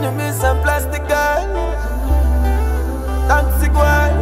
enemies and plastic girl. Toxic world.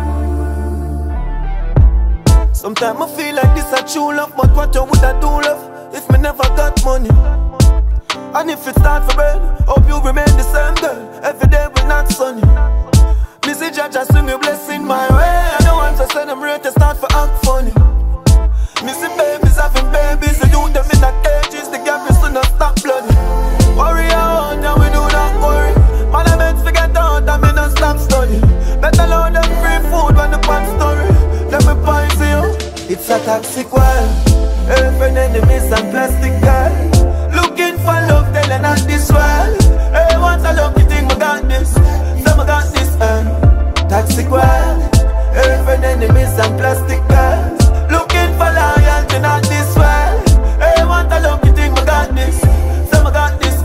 Sometimes I feel like this a true love, but what you would I do, love, if me never got money? And if it start for bed, hope you remain the same girl. Every day we're not sunny. Missy Judge, I swing your blessing my way. I don't want to send them ready to start for act funny. Missy babies having babies, they do them in the cages. The gap is to not stop bloody. Worry out, now we do not worry. Man, I meant forget out, I mean not stop study. Better load them free food when the pan story. Let me poison you. It's a toxic world. Every enemies and plastic girl. Looking for love, telling not this world. Hey, once I love you think I got this. So I got this, toxic world. Every enemies and plastic girls. Looking for loyalty, not this world. Hey, once I love you think I got this. So I got this,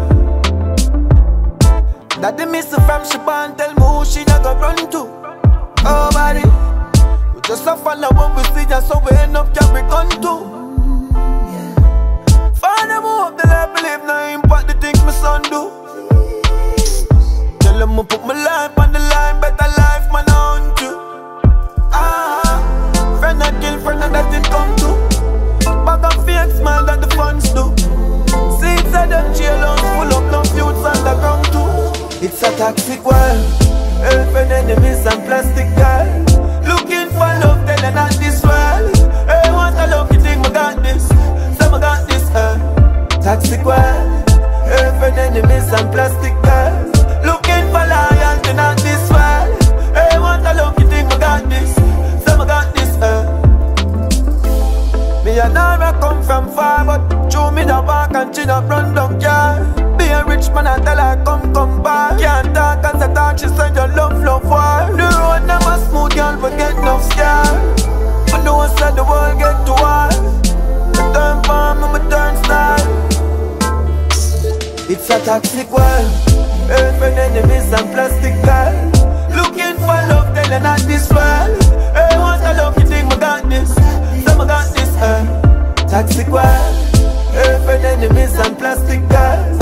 That the miss from Shaban tell me who she not go run to. Oh, body. We just a follow what we see, just so we end up carry gun too. Father, move the life, believe no impact the things my son do. Tell him I put my life on the line, better life man on you. Friend I kill, friend and that it come to. Bag of fake smile that the funds do. Seeds of them jailhouse full of no youths underground too. It's a toxic world. Every enemies and plastic girl. Looking for love, telling not this world. Hey, once I love you think I got this. So I got this, toxic world. Every enemies and plastic girls. Looking for loyalty, not this world. Hey, once I love you think I got this. So I got this, Me and Nara come from far, but show me the walk and she not run down car. Be a rich man and tell her come back. Can't talk as I talk, she said your love war. The road never smooth, girl, we get enough scar. I know I said the world get to war. I turn farm and I turn style. It's a toxic world. Every enemies and plastic girl. Looking for love, telling not this world. Hey, once I love you think I got this. So I got this, toxic world. Every enemies and plastic girl.